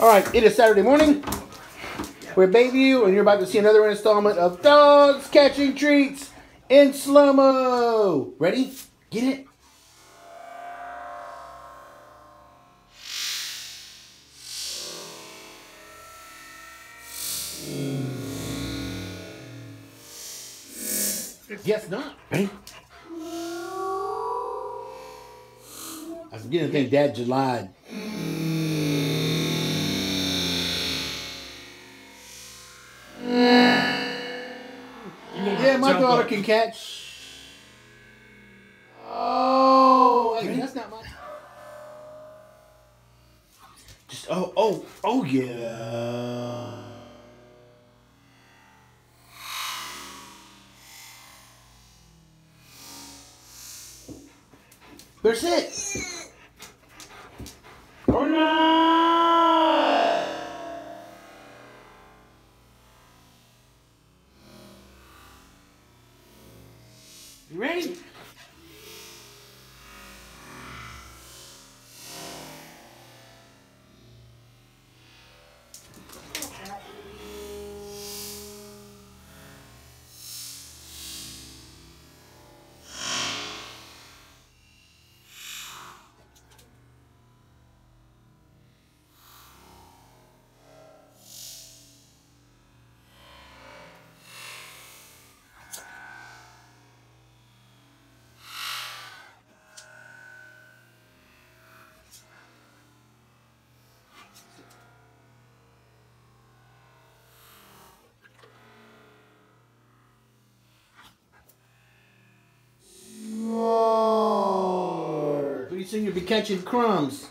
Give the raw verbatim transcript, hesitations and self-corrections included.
All right, it is Saturday morning. We're Bayview, and you're about to see another installment of Dogs Catching Treats in slow-mo. Ready? Get it? Guess not. Ready? I was beginning to think Dad just lied. Yeah, my daughter can catch. Oh, hey, that's not mine. Just oh oh oh yeah. There's it. Oh no! You ready? Pretty soon you'll be catching crumbs.